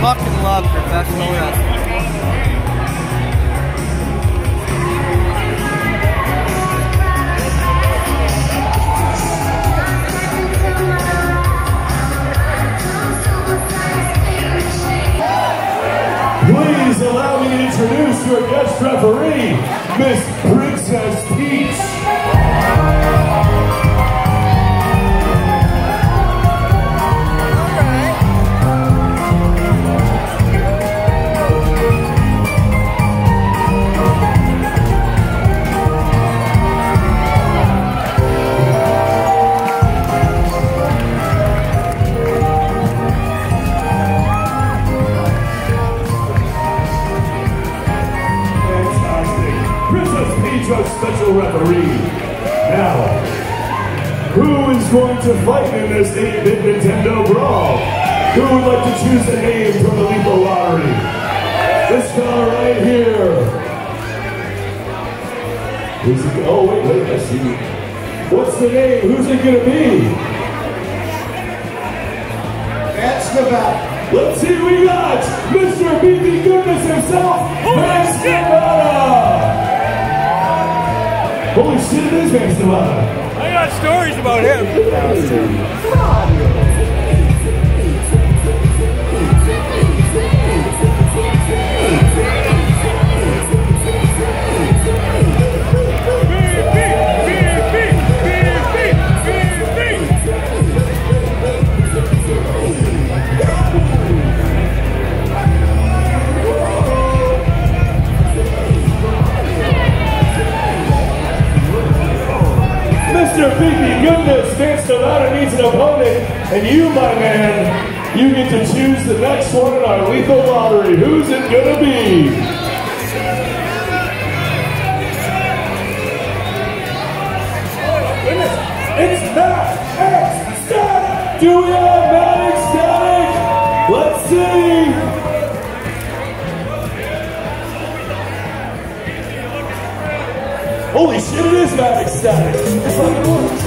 fucking love professional wrestling. Please allow me to introduce your guest referee, Miss Princess Peach. Special referee. Now, who is going to fight in this 8-bit Nintendo brawl? Who would like to choose a name from the Lethal Lottery? This guy right here. Who's it? Oh wait, I see. What's the name? Who's it gonna be? Vance Nevada. Let's see who we got. Mr. Beefy Goodness himself, Vance Nevada. Holy shit, it is Vance Nevada. I got stories about him. Come on. Mr. Beefy Goodness, Vance Nevada needs an opponent, and you, my man, you get to choose the next one in our Lethal Lottery. Who's it gonna be? Oh goodness, it's Matt Ecstatic! Do we have Matt Ecstatic? Let's see! Holy shit, it is Matt Ecstatic. It fucking works.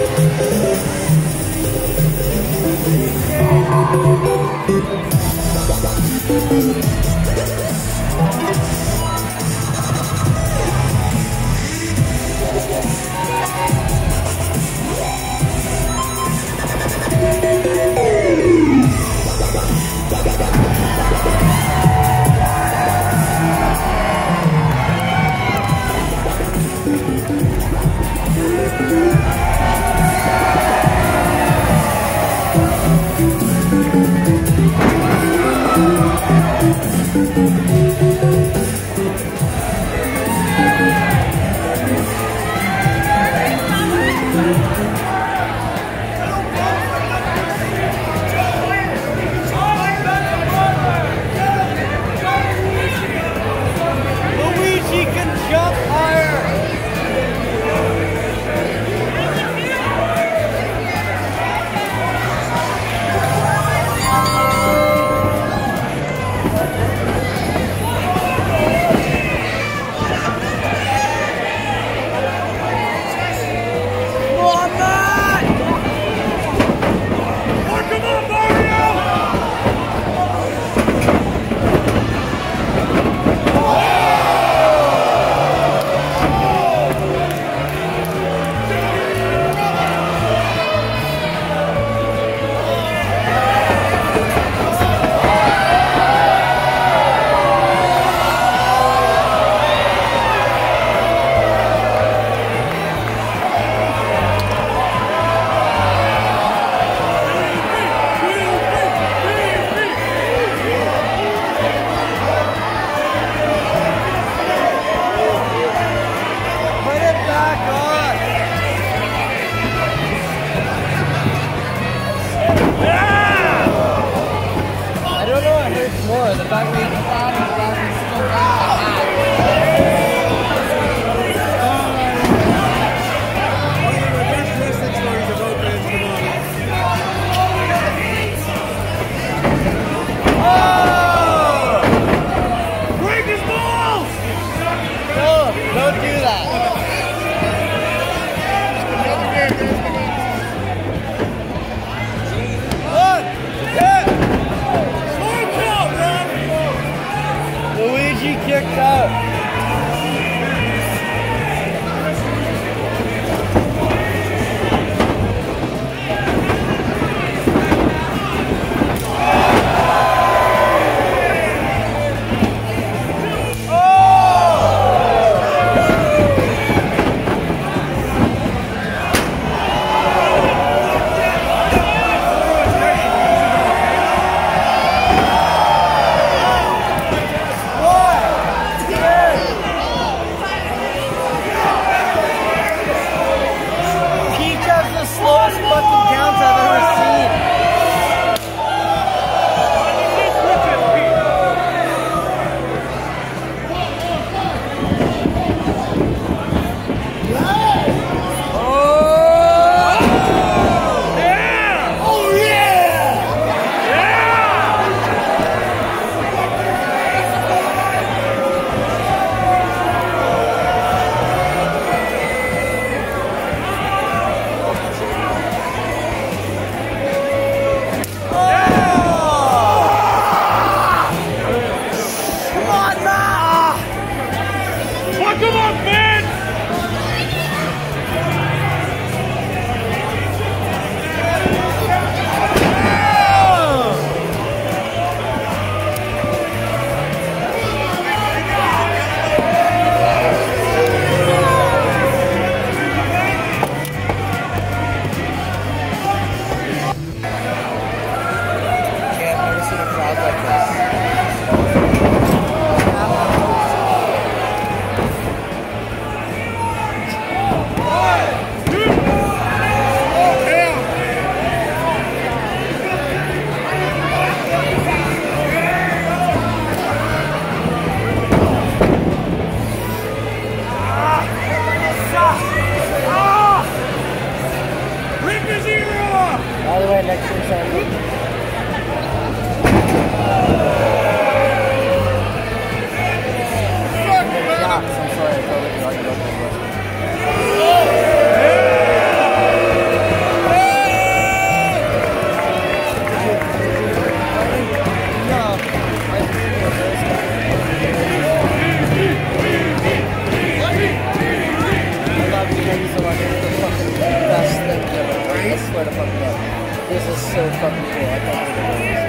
Luigi can jump higher. By the way, next year's Sunday. I'm sorry, I told you already wrote this list. Thank you so much. It's the fucking best thing ever. I swear to fucking God. This is so fucking cool. I can't believe it.